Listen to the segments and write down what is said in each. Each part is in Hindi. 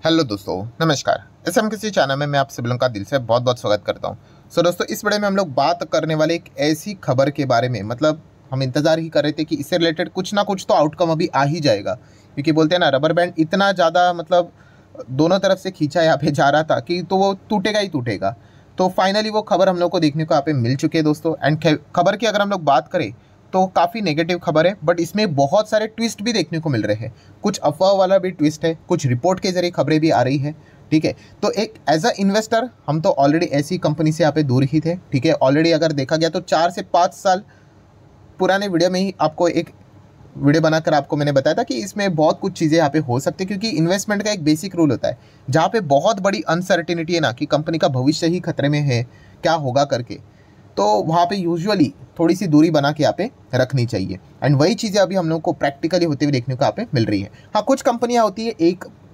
हेलो दोस्तों, नमस्कार। SMKC चैनल में मैं आप सभी लोगों का दिल से बहुत बहुत स्वागत करता हूं। दोस्तों, इस वीडियो में हम लोग बात करने वाले एक ऐसी खबर के बारे में, मतलब हम इंतज़ार ही कर रहे थे कि इससे रिलेटेड कुछ ना कुछ तो आउटकम अभी आ ही जाएगा, क्योंकि बोलते हैं ना, रबर बैंड इतना ज़्यादा मतलब दोनों तरफ से खींचा यहाँ पे जा रहा था कि तो वो टूटेगा ही टूटेगा। तो फाइनली वो खबर हम लोग को देखने को यहाँ पे मिल चुकी है दोस्तों। एंड खबर की अगर हम लोग बात करें तो काफ़ी नेगेटिव खबर है, बट इसमें बहुत सारे ट्विस्ट भी देखने को मिल रहे हैं। कुछ अफवाह वाला भी ट्विस्ट है, कुछ रिपोर्ट के जरिए खबरें भी आ रही है। ठीक है, तो एक एज अ इन्वेस्टर हम तो ऑलरेडी ऐसी कंपनी से यहाँ पे दूर ही थे। ठीक है, ऑलरेडी अगर देखा गया तो 4 से 5 साल पुराने वीडियो में ही आपको एक वीडियो बनाकर आपको मैंने बताया था कि इसमें बहुत कुछ चीज़ें यहाँ पे हो सकती है, क्योंकि इन्वेस्टमेंट का एक बेसिक रूल होता है जहाँ पे बहुत बड़ी अनसर्टेनिटी है ना, कि कंपनी का भविष्य ही खतरे में है, क्या होगा करके। तो वहाँ पे यूजुअली थोड़ी सी दूरी बना के यहाँ पे रखनी चाहिए। एंड वही चीज़ें अभी हम लोग को प्रैक्टिकली होते हुए देखने को यहाँ पे मिल रही है। हाँ, कुछ कंपनियाँ होती है,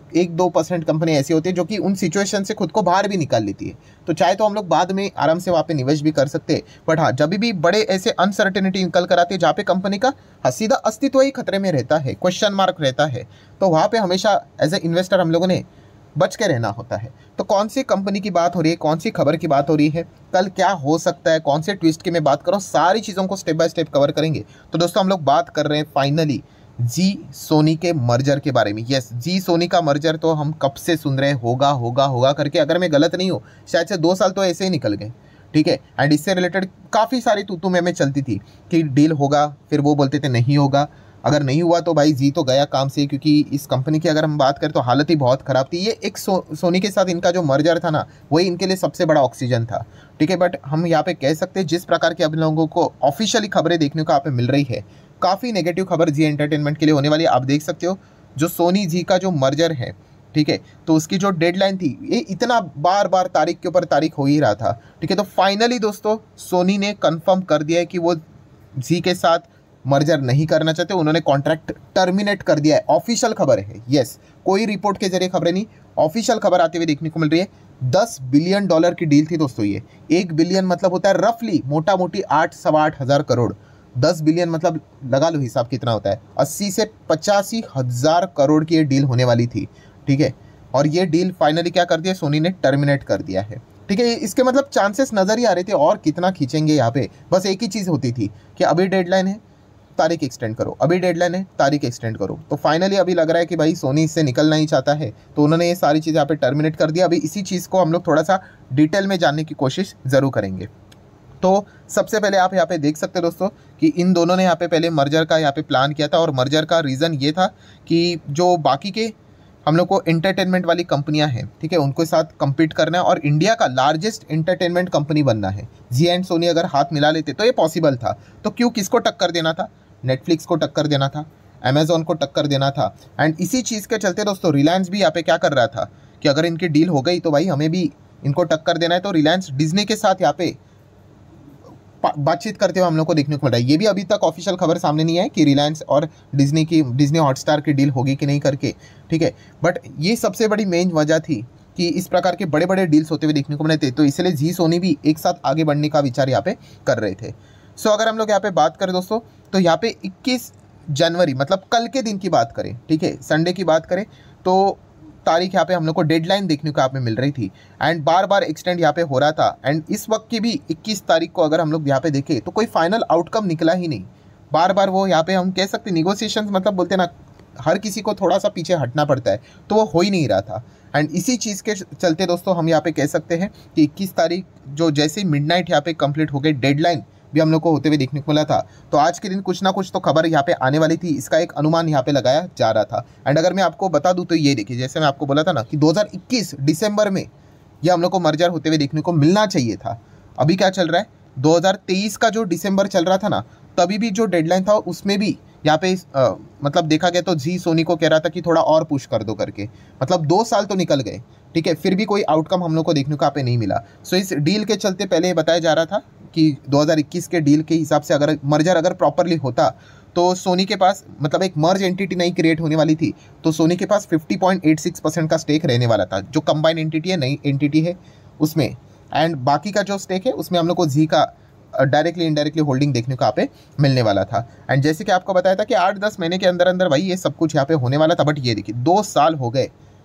1-2% कंपनी ऐसी होती है जो कि उन सिचुएशन से खुद को बाहर भी निकाल लेती है। तो चाहे तो हम लोग बाद में आराम से वहाँ पे निवेश भी कर सकते हैं, बट हाँ, जब भी बड़े ऐसे अनसर्टेनिटी निकल कर आते हैं जहाँ पे कंपनी का सीधा अस्तित्व ही खतरे में रहता है, क्वेश्चन मार्क रहता है, तो वहाँ पे हमेशा एज ए इन्वेस्टर हम लोगों ने बच के रहना होता है। तो कौन सी कंपनी की बात हो रही है, कौन सी खबर की बात हो रही है, कल क्या हो सकता है, कौन से ट्विस्ट की मैं बात करूँ, सारी चीज़ों को स्टेप बाय स्टेप कवर करेंगे। तो दोस्तों, हम लोग बात कर रहे हैं फाइनली जी सोनी के मर्जर के बारे में। यस, जी सोनी का मर्जर तो हम कब से सुन रहे, होगा होगा होगा करके। अगर मैं गलत नहीं हूँ, शायद से 2 साल तो ऐसे ही निकल गए। ठीक है, एंड इससे रिलेटेड काफ़ी सारी तू में चलती थी कि डील होगा, फिर वो बोलते थे नहीं होगा। अगर नहीं हुआ तो भाई जी तो गया काम से, क्योंकि इस कंपनी की अगर हम बात करें तो हालत ही बहुत ख़राब थी। ये एक सोनी के साथ इनका जो मर्जर था ना, वही इनके लिए सबसे बड़ा ऑक्सीजन था। ठीक है, बट हम यहाँ पे कह सकते हैं जिस प्रकार की अब लोगों को ऑफिशियली खबरें देखने को यहाँ पे मिल रही है, काफ़ी नेगेटिव खबर जी एंटरटेनमेंट के लिए होने वाली है। आप देख सकते हो जो सोनी जी का जो मर्जर है, ठीक है, तो उसकी जो डेडलाइन थी, ये इतना बार बार तारीख के ऊपर तारीख हो ही रहा था। ठीक है, तो फाइनली दोस्तों सोनी ने कंफर्म कर दिया है कि वो जी के साथ मर्जर नहीं करना चाहते, उन्होंने कॉन्ट्रैक्ट टर्मिनेट कर दिया है। ऑफिशियल खबर है, यस, कोई रिपोर्ट के जरिए खबरें नहीं, ऑफिशियल खबर आते हुए देखने को मिल रही है। $10 बिलियन की डील थी दोस्तों ये। 1 बिलियन मतलब होता है रफली मोटा मोटी 8-8.25 हज़ार करोड़। 10 बिलियन मतलब लगा लो हिसाब कितना होता है, 80 से 85 हज़ार करोड़ की ये डील होने वाली थी। ठीक है, और ये डील फाइनली क्या कर दिया, सोनी ने टर्मिनेट कर दिया है। ठीक है, इसके मतलब चांसेस नज़र ही आ रहे थे, और कितना खींचेंगे यहाँ पे। बस एक ही चीज़ होती थी कि अभी डेडलाइन है, तारीख एक्सटेंड करो, अभी डेडलाइन है, तारीख एक्सटेंड करो। तो फाइनली अभी लग रहा है कि भाई सोनी इससे निकलना ही चाहता है, तो उन्होंने ये सारी चीज़ यहाँ पे टर्मिनेट कर दिया। अभी इसी चीज़ को हम लोग थोड़ा सा डिटेल में जानने की कोशिश ज़रूर करेंगे। तो सबसे पहले आप यहाँ पे देख सकते हैं दोस्तों कि इन दोनों ने यहाँ पे पहले मर्जर का यहाँ पे प्लान किया था, और मर्जर का रीज़न ये था कि जो बाकी के हम लोग को एंटरटेनमेंट वाली कंपनियां हैं, ठीक है, उनके साथ compete करना है और इंडिया का लार्जेस्ट एंटरटेनमेंट कंपनी बनना है। जी एंड सोनी अगर हाथ मिला लेते तो ये पॉसिबल था। तो क्यों, किसको टक्कर देना था? नेटफ्लिक्स को टक्कर देना था, अमेजोन को टक्कर देना था। एंड इसी चीज़ के चलते दोस्तों रिलायंस भी यहाँ पे क्या कर रहा था कि अगर इनकी डील हो गई तो भाई हमें भी इनको टक्कर देना है। तो रिलायंस डिज्नी के साथ यहाँ पे बातचीत करते हुए हम लोग को देखने को मिल रहा है। ये भी अभी तक ऑफिशियल खबर सामने नहीं है कि रिलायंस और डिज्नी हॉटस्टार की डील होगी कि नहीं करके। ठीक है, बट ये सबसे बड़ी मेन वजह थी कि इस प्रकार के बड़े बड़े डील्स होते हुए देखने को मिले थे, तो इसलिए जी सोनी भी एक साथ आगे बढ़ने का विचार यहाँ पे कर रहे थे। सो अगर हम लोग यहाँ पे बात करें दोस्तों, तो यहाँ पे 21 जनवरी मतलब कल के दिन की बात करें, ठीक है, संडे की बात करें, तो तारीख यहाँ पे हम लोग को डेडलाइन देखने को यहाँ पे मिल रही थी, एंड बार बार एक्सटेंड यहाँ पे हो रहा था। एंड इस वक्त की भी 21 तारीख को अगर हम लोग यहाँ पे देखें तो कोई फाइनल आउटकम निकला ही नहीं। बार बार वो यहाँ पे हम कह सकते निगोसिएशंस, मतलब बोलते ना, हर किसी को थोड़ा सा पीछे हटना पड़ता है, तो वो हो ही नहीं रहा था। एंड इसी चीज़ के चलते दोस्तों हम यहाँ पे कह सकते हैं कि 21 तारीख जो जैसे मिडनाइट यहाँ पे कंप्लीट हो गई, डेडलाइन भी हम लोग को होते हुए देखने को मिला था, तो आज के दिन कुछ ना कुछ तो खबर यहाँ पे आने वाली थी, इसका एक अनुमान यहाँ पे लगाया जा रहा था। एंड अगर मैं आपको बता दूं तो ये देखिए, जैसे मैं आपको बोला था ना कि 2021 दिसंबर में ये हम लोग को मर्जर होते हुए देखने को मिलना चाहिए था। अभी क्या चल रहा है, 2023 का जो दिसंबर चल रहा था ना, तभी भी जो डेडलाइन था उसमें भी यहाँ पे मतलब देखा गया तो जी सोनी को कह रहा था कि थोड़ा और पुश कर दो करके। मतलब 2 साल तो निकल गए, ठीक है, फिर भी कोई आउटकम हम लोग को देखने को यहाँ पे नहीं मिला। सो इस डील के चलते पहले बताया जा रहा था कि 2021 के डील के हिसाब से अगर मर्जर अगर प्रॉपरली होता तो सोनी के पास, मतलब एक मर्ज एंटिटी नहीं क्रिएट होने वाली थी, तो सोनी के पास 50.86% का स्टेक रहने वाला था, जो कंबाइंड एंटिटी है, नई एंटिटी है उसमें। एंड बाकी का जो स्टेक है उसमें हम लोग को जी का डायरेक्टली इनडायरेक्टली होल्डिंग देखने को यहाँ पे मिलने वाला था। एंड जैसे कि आपको बताया था कि 8-10 महीने के अंदर अंदर भाई ये सब कुछ यहाँ पे होने वाला था, बट ये देखिए 2 साल हो गए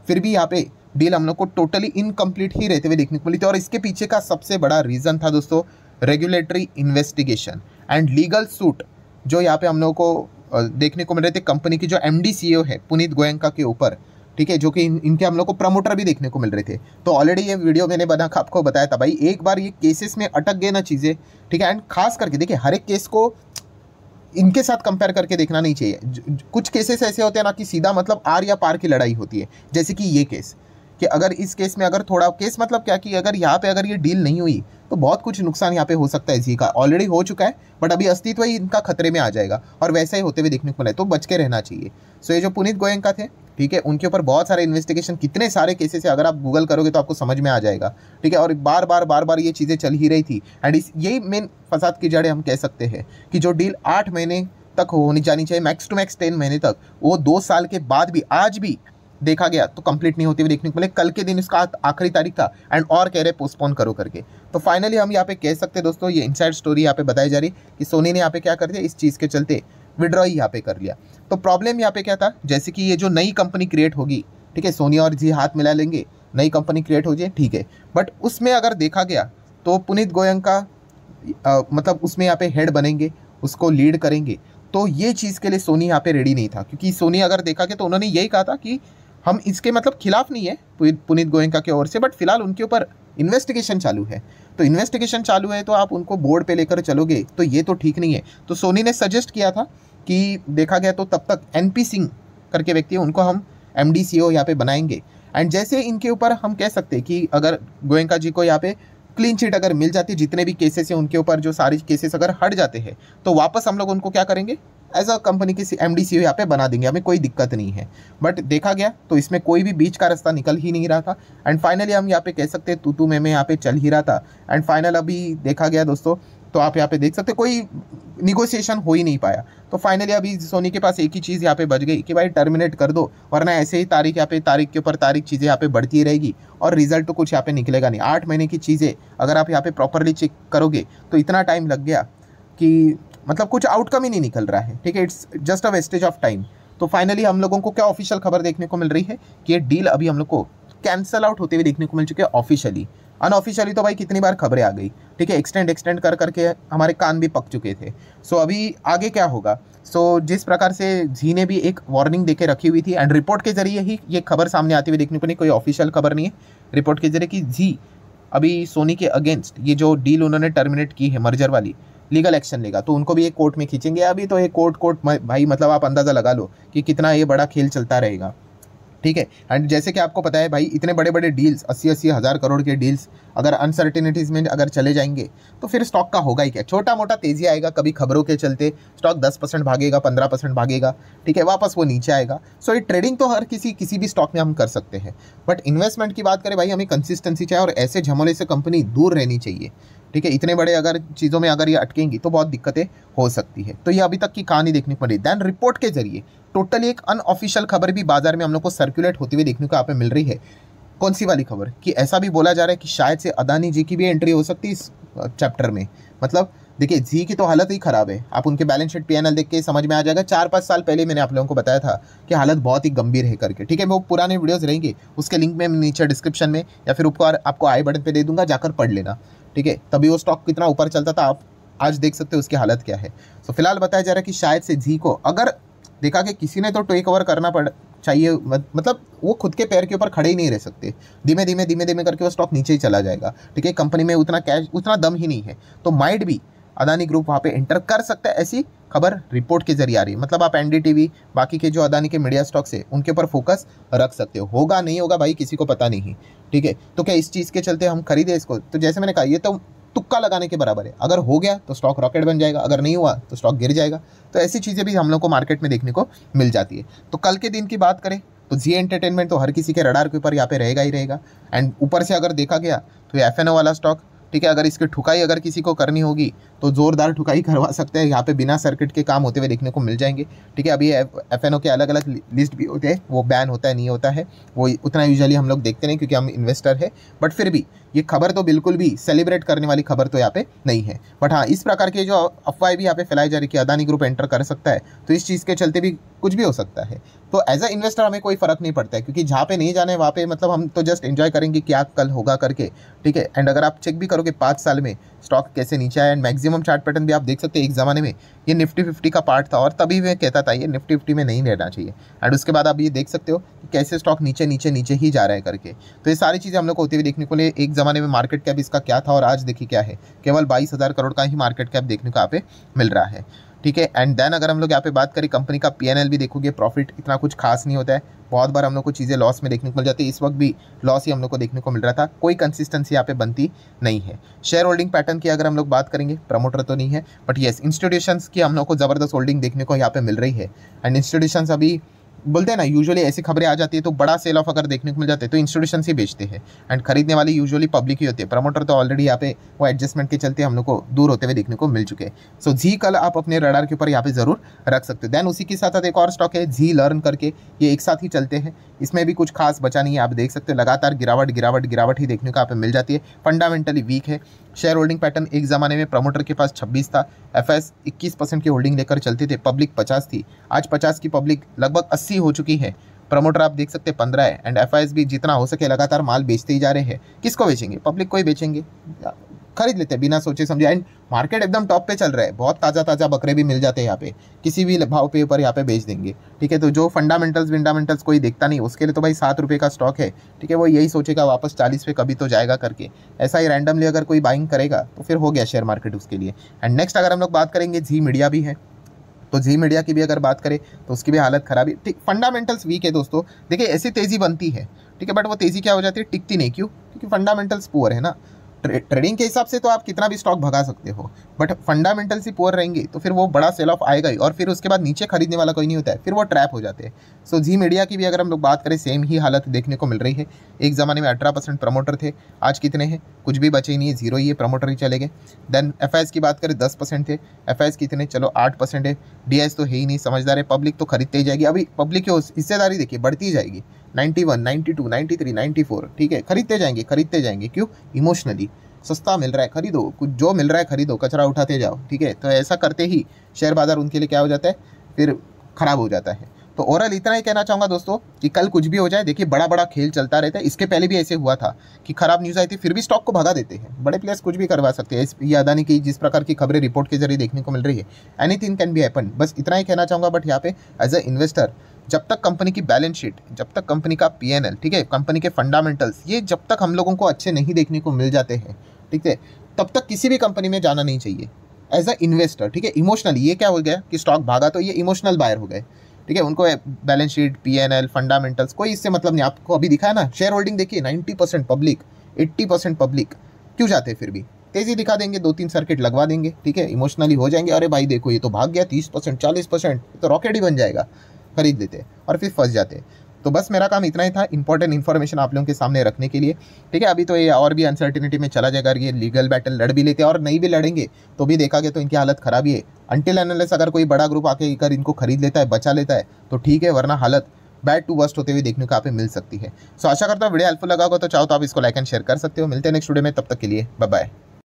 फिर भी यहाँ पे डील हम लोग को टोटली इनकम्प्लीट ही रहते हुए देखने को मिली थी। और इसके पीछे का सबसे बड़ा रीज़न था दोस्तों regulatory investigation and legal suit जो यहाँ पे हम लोग को देखने को मिल रहे थे कंपनी की जो MD CEO है पुनीत गोयंका के ऊपर, ठीक है, जो कि इनके हम लोग को प्रमोटर भी देखने को मिल रहे थे। तो ऑलरेडी ये वीडियो मैंने बना आपको बताया था भाई, एक बार ये केसेस में अटक गए ना चीज़ें, ठीक है, एंड खास करके देखिए हर एक केस को इनके साथ कंपेयर करके देखना नहीं चाहिए। कुछ केसेस ऐसे होते हैं ना कि सीधा मतलब आर या पार की लड़ाई होती है, जैसे कि ये केस, कि अगर इस केस में अगर थोड़ा केस मतलब क्या कि अगर यहाँ पे अगर ये डील नहीं हुई तो बहुत कुछ नुकसान यहाँ पे हो सकता है। जी का ऑलरेडी हो चुका है, बट अभी अस्तित्व ही इनका खतरे में आ जाएगा और वैसा ही होते हुए देखने को मिला है, तो बच के रहना चाहिए। सो ये जो पुनीत गोयंका थे, ठीक है, उनके ऊपर बहुत सारे इन्वेस्टिगेशन, कितने सारे केसेस है, अगर आप गूगल करोगे तो आपको समझ में आ जाएगा, ठीक है। और बार बार ये चीज़ें चल ही रही थी एंड यही मेन फसाद की जड़ें हम कह सकते हैं कि जो डील 8 महीने तक होनी जानी चाहिए, मैक्स टू मैक्स 10 महीने तक, वो 2 साल के बाद भी आज भी देखा गया तो कंप्लीट नहीं होती हुई देखने को मिले। कल के दिन इसका आखिरी तारीख था एंड और कह रहे पोस्टपोन करो करके। तो फाइनली हम यहाँ पे कह सकते हैं दोस्तों, ये इनसाइड स्टोरी यहाँ पे बताई जा रही कि सोनी ने यहाँ पे क्या कर दिया, इस चीज़ के चलते विड्रॉ ही यहाँ पे कर लिया। तो प्रॉब्लम यहाँ पे क्या था, जैसे कि ये जो नई कंपनी क्रिएट होगी, ठीक है, सोनी और जी हाथ मिला लेंगे, नई कंपनी क्रिएट हो जाए, ठीक है, बट उसमें अगर देखा गया तो पुनीत गोयंका मतलब उसमें यहाँ पे हेड बनेंगे, उसको लीड करेंगे। तो ये चीज़ के लिए सोनी यहाँ पे रेडी नहीं था, क्योंकि सोनी अगर देखा गया तो उन्होंने यही कहा था कि हम इसके मतलब खिलाफ नहीं है पुनीत गोयंका की ओर से, बट फिलहाल उनके ऊपर इन्वेस्टिगेशन चालू है। तो इन्वेस्टिगेशन चालू है तो आप उनको बोर्ड पे लेकर चलोगे तो ये तो ठीक नहीं है। तो सोनी ने सजेस्ट किया था कि देखा गया तो तब तक NP सिंह करके व्यक्ति है, उनको हम MD CEO यहाँ पे बनाएंगे। एंड जैसे इनके ऊपर हम कह सकते हैं कि अगर गोयंका जी को यहाँ पे क्लीन चिट अगर मिल जाती है, जितने भी केसेस हैं उनके ऊपर जो सारे केसेस अगर हट जाते हैं, तो वापस हम लोग उनको क्या करेंगे, एज अ कंपनी की MD CEO यहाँ पे बना देंगे, हमें कोई दिक्कत नहीं है। बट देखा गया तो इसमें कोई भी बीच का रास्ता निकल ही नहीं रहा था एंड फाइनली हम यहाँ पे कह सकते हैं तू मैं यहाँ पे चल ही रहा था। एंड फाइनल अभी देखा गया दोस्तों, तो आप यहाँ पे देख सकते कोई निगोशिएशन हो ही नहीं पाया। तो फाइनली अभी सोनी के पास एक ही चीज़ यहाँ पे बच गई कि भाई टर्मिनेट कर दो, वरना ऐसे ही तारीख यहाँ पे तारीख के ऊपर तारीख चीज़ें यहाँ पे बढ़ती रहेगी और रिजल्ट तो कुछ यहाँ पे निकलेगा नहीं। 8 महीने की चीज़ें अगर आप यहाँ पे प्रॉपरली चेक करोगे तो इतना टाइम लग गया कि मतलब कुछ आउटकम ही नहीं निकल रहा है, ठीक है, it's just a wastage of time. तो फाइनली हम लोगों को क्या ऑफिशियल खबर देखने को मिल रही है कि ये डील अभी हम लोग को कैंसल आउट होते हुए देखने को मिल चुके हैं ऑफिशियली। अनऑफिशियली तो भाई कितनी बार खबरें आ गई, ठीक है, एक्सटेंड कर करके हमारे कान भी पक चुके थे। सो अभी आगे क्या होगा, सो जिस प्रकार से जी ने भी एक वार्निंग देके रखी हुई थी एंड रिपोर्ट के जरिए ही ये खबर सामने आती हुई देखने को नहीं, कोई ऑफिशियल खबर नहीं है, रिपोर्ट के जरिए कि जी अभी सोनी के अगेंस्ट ये जो डील उन्होंने टर्मिनेट की है मर्जर वाली, लीगल एक्शन लेगा, तो उनको भी एक कोर्ट में खींचेंगे। अभी तो एक कोर्ट भाई मतलब आप अंदाज़ा लगा लो कि कितना ये बड़ा खेल चलता रहेगा, ठीक है। एंड जैसे कि आपको पता है भाई, इतने बड़े बड़े डील्स 80-80 हज़ार करोड़ के डील्स अगर अनसर्टिनिटीज़ में अगर चले जाएंगे तो फिर स्टॉक का होगा ही क्या, छोटा मोटा तेज़ी आएगा, कभी खबरों के चलते स्टॉक 10% भागेगा, 15% भागेगा, ठीक है, वापस वो नीचे आएगा। सो ये ट्रेडिंग तो हर किसी भी स्टॉक में हम कर सकते हैं, बट इन्वेस्टमेंट की बात करें भाई, हमें कंसिस्टेंसी चाहिए और ऐसे झमोले से कंपनी दूर रहनी चाहिए, ठीक है। इतने बड़े अगर चीज़ों में अगर ये अटकेंगी तो बहुत दिक्कतें हो सकती है। तो ये अभी तक की कहानी देखनी पड़ी। दैन रिपोर्ट के जरिए टोटली एक अनऑफिशियल खबर भी बाजार में हम लोग को सर्कुलेट होती हुई देखने को यहाँ पे मिल रही है। कौन सी वाली खबर, कि ऐसा भी बोला जा रहा है कि शायद से अदानी जी की भी एंट्री हो सकती है इस चैप्टर में। मतलब देखिए जी की तो हालत ही ख़राब है, आप उनके बैलेंस शीट PNL देख के समझ में आ जाएगा। 4-5 साल पहले मैंने आप लोगों को बताया था कि हालत बहुत ही गंभीर है करके, ठीक है। वो पुराने वीडियोज़ रहेंगे, उसके लिंक में नीचे डिस्क्रिप्शन में या फिर ऊपर आपको आई बटन पे दे दूंगा, जाकर पढ़ लेना, ठीक है। तभी वो स्टॉक कितना ऊपर चलता था, आप आज देख सकते हो उसकी हालत क्या है। तो फिलहाल बताया जा रहा है कि शायद से जी को अगर देखा कि किसी ने तो टेक ओवर करना चाहिए, मतलब वो खुद के पैर के ऊपर खड़े ही नहीं रह सकते, धीमे धीमे करके वो स्टॉक नीचे ही चला जाएगा, ठीक है। कंपनी में उतना कैश उतना दम ही नहीं है, तो माइट भी अदानी ग्रुप वहाँ पे एंटर कर सकता है, ऐसी खबर रिपोर्ट के जरिए आ रही है। मतलब आप NDTV बाकी के जो अदानी के मीडिया स्टॉक्स है उनके ऊपर फोकस रख सकते हो। होगा नहीं होगा भाई किसी को पता नहीं, ठीक है। तो क्या इस चीज़ के चलते हम खरीदे इसको, तो जैसे मैंने कहा ये तो तुक्का लगाने के बराबर है। अगर हो गया तो स्टॉक रॉकेट बन जाएगा, अगर नहीं हुआ तो स्टॉक गिर जाएगा। तो ऐसी चीज़ें भी हम लोग को मार्केट में देखने को मिल जाती है। तो कल के दिन की बात करें तो जी एंटरटेनमेंट तो हर किसी के रडार के ऊपर यहाँ पे रहेगा ही रहेगा। एंड ऊपर से अगर देखा गया तो ये FNO वाला स्टॉक, ठीक है, अगर इसकी ठुकाई अगर किसी को करनी होगी तो ज़ोरदार ठुकाई करवा सकते हैं, यहाँ पे बिना सर्किट के काम होते हुए देखने को मिल जाएंगे, ठीक है। अभी FNO के अलग अलग लिस्ट भी होते हैं, वो बैन होता है नहीं होता है, वो उतना यूजुअली हम लोग देखते नहीं क्योंकि हम इन्वेस्टर है। बट फिर भी ये खबर तो बिल्कुल भी सेलिब्रेट करने वाली खबर तो यहाँ पे नहीं है। बट हाँ, इस प्रकार के जो अफवाहें भी यहाँ पे फैलाई जा रही कि अदानी ग्रुप एंटर कर सकता है, तो इस चीज़ के चलते भी कुछ भी हो सकता है। तो एज अ इन्वेस्टर हमें कोई फर्क नहीं पड़ता है, क्योंकि जहाँ पे नहीं जाना है वहाँ पे मतलब हम तो जस्ट एंजॉय करेंगे क्या कल होगा करके, ठीक है। एंड अगर आप चेक भी करोगे 5 साल में स्टॉक कैसे नीचे आया, एंड मैक्सिमम चार्ट पैटर्न भी आप देख सकते हैं। एक ज़माने में ये निफ्टी 50 का पार्ट था और तभी मैं कहता था ये निफ्टी 50 में नहीं रहना चाहिए। एंड उसके बाद आप ये देख सकते हो कि कैसे स्टॉक नीचे नीचे नीचे ही जा रहा है करके। तो ये सारी चीज़ें हम लोग को होती हुई देखने को लिए। एक ज़माने में मार्केट कैप इसका क्या था और आज देखिए क्या है, केवल 22,000 करोड़ का ही मार्केट कैप देखने को यहाँ पे मिल रहा है, ठीक है। एंड देन अगर हम लोग यहाँ पे बात करें कंपनी का P&L भी देखोगे, प्रॉफिट इतना कुछ खास नहीं होता है। बहुत बार हम लोग को चीज़ें लॉस में देखने को मिल जाती है। इस वक्त भी लॉस ही हम लोग को देखने को मिल रहा था, कोई कंसिस्टेंसी यहाँ पे बनती नहीं है। शेयर होल्डिंग पैटर्न की अगर हम लोग बात करेंगे, प्रमोटर तो नहीं है, बट येस इंस्टीट्यूशंस की हम लोग को ज़बरदस्त होल्डिंग देखने को यहाँ पे मिल रही है। एंड इंस्टीट्यूशंस अभी बोलते हैं ना, यूजुअली ऐसी खबरें आ जाती है तो बड़ा सेल ऑफ अगर देखने को मिल जाते हैं तो इंस्टीट्यूशंस ही बेचते हैं, एंड खरीदने वाली यूजुअली पब्लिक ही होती है। प्रमोटर तो ऑलरेडी यहाँ पे वो एडजस्टमेंट के चलते हम लोग को दूर होते हुए देखने को मिल चुके हैं। सो जी कल आप अपने रडार के ऊपर यहाँ पे जरूर रख सकते हो। देन उसी के साथ एक और स्टॉक है जी लर्न करके, ये एक साथ ही चलते हैं। इसमें भी कुछ खास बचा नहीं है, आप देख सकते हो लगातार गिरावट गिरावट गिरावट ही देखने को यहाँ पे मिल जाती है। फंडामेंटली वीक है। शेयर होल्डिंग पैटर्न एक ज़माने में प्रमोटर के पास 26 था, एफएस 21% की होल्डिंग लेकर चलते थे, पब्लिक 50 थी। आज 50 की पब्लिक लगभग 80 हो चुकी है। प्रमोटर आप देख सकते हैं 15 है, एंड एफआईएस भी जितना हो सके लगातार माल बेचते ही जा रहे हैं। किसको बेचेंगे? पब्लिक को ही बेचेंगे, खरीद लेते हैं बिना सोचे समझे। एंड मार्केट एकदम टॉप पे चल रहा है, बहुत ताज़ा ताज़ा बकरे भी मिल जाते हैं यहाँ पे, किसी भी भाव पे ऊपर यहाँ पे बेच देंगे, ठीक है। तो जो फंडामेंटल्स कोई देखता नहीं, उसके लिए तो भाई 7 रुपये का स्टॉक है, ठीक है, वो यही सोचेगा वापस 40 पे कभी तो जाएगा करके। ऐसा ही रैंडमली अगर कोई बाइंग करेगा तो फिर हो गया शेयर मार्केट उसके लिए। एंड नेक्स्ट अगर हम लोग बात करेंगे जी मीडिया भी है, तो जी मीडिया की भी अगर बात करें तो उसकी भी हालत खराब है, ठीक। फंडामेंटल्स वीक है दोस्तों, देखिए ऐसी तेज़ी बनती है, ठीक है, बट वो तेज़ी क्या हो जाती है, टिकती नहीं। क्यों? क्योंकि फंडामेंटल्स पुअर है ना। ट्रेडिंग के हिसाब से तो आप कितना भी स्टॉक भगा सकते हो, बट फंडामेंटल्स ही पुअर रहेंगे तो फिर वो बड़ा सेल ऑफ आएगा ही, और फिर उसके बाद नीचे खरीदने वाला कोई नहीं होता है, फिर वो ट्रैप हो जाते हैं। सो जी मीडिया की भी अगर हम लोग बात करें, सेम ही हालत देखने को मिल रही है। एक ज़माने में 18% प्रमोटर थे, आज कितने हैं? कुछ भी बचे ही नहीं है, जीरो ही है, प्रमोटर ही चले गए। देन एफआईएस की बात करें 10% थे, एफआईएस कितने? चलो 8% है। डीआईएस तो है ही नहीं, समझदार है, पब्लिक तो खरीदते ही जाएगी। अभी पब्लिक की हिस्सेदारी देखिए बढ़ती ही जाएगी, 91, 92, 93, 94, ठीक है, खरीदते जाएंगे। क्यों? इमोशनली सस्ता मिल रहा है, खरीदो, कुछ जो मिल रहा है खरीदो, कचरा उठाते जाओ, ठीक है। तो ऐसा करते ही शेयर बाजार उनके लिए क्या हो जाता है, फिर खराब हो जाता है। तो ओवरऑल इतना ही कहना चाहूँगा दोस्तों कि कल कुछ भी हो जाए, देखिए बड़ा बड़ा खेल चलता रहता है। इसके पहले भी ऐसे हुआ था कि खराब न्यूज़ आई थी, फिर भी स्टॉक को भगा देते हैं। बड़े प्लेयर्स कुछ भी करवा सकते हैं। ये अदानी की जिस प्रकार की खबरें रिपोर्ट के जरिए देखने को मिल रही है, एनीथिंग कैन बी हैपन। बस इतना ही कहना चाहूँगा। बट यहाँ पे एज अ इन्वेस्टर, जब तक कंपनी की बैलेंस शीट, जब तक कंपनी का P&L, ठीक है, कंपनी के फंडामेंटल्स, ये जब तक हम लोगों को अच्छे नहीं देखने को मिल जाते हैं, ठीक है, तब तक किसी भी कंपनी में जाना नहीं चाहिए एज अ इन्वेस्टर, ठीक है। इमोशनली ये क्या हो गया कि स्टॉक भागा तो ये इमोशनल बायर हो गए, ठीक है। उनको बैलेंस शीट, P&L, फंडामेंटल्स कोई इससे मतलब नहीं। आपको अभी दिखा है ना, शेयर होल्डिंग देखिए 90% पब्लिक, 80% पब्लिक। क्यों जाते हैं? फिर भी तेज़ी दिखा देंगे, 2-3 सर्किट लगवा देंगे, ठीक है, इमोशनली हो जाएंगे, अरे भाई देखो ये तो भाग गया 30%, 40%, तो रॉकेट ही बन जाएगा, खरीद लेते और फिर फंस जाते। तो बस मेरा काम इतना ही था, इंपॉर्टेंट इन्फॉर्मेशन आप लोगों के सामने रखने के लिए, ठीक है। अभी तो ये और भी अनसर्टिनिटी में चला जाएगा, ये लीगल बैटल लड़ भी लेते हैं और नहीं भी लड़ेंगे तो भी देखा गया तो इनकी हालत खराब ही है। अनटिल अनलेस अगर कोई बड़ा ग्रुप आके अगर इनको खरीद लेता है, बचा लेता है तो ठीक है, वरना हालत बैड टू वर्स्ट होते हुए देखने को यहाँ पे मिल सकती है। सो आशा करता हूँ वीडियो हेल्पफुल लगा होगा, तो चाहो तो आप इसको लाइक एंड शेयर कर सकते हो। मिलते हैं नेक्स्ट वीडियो में, तब तक के लिए बाय बाय।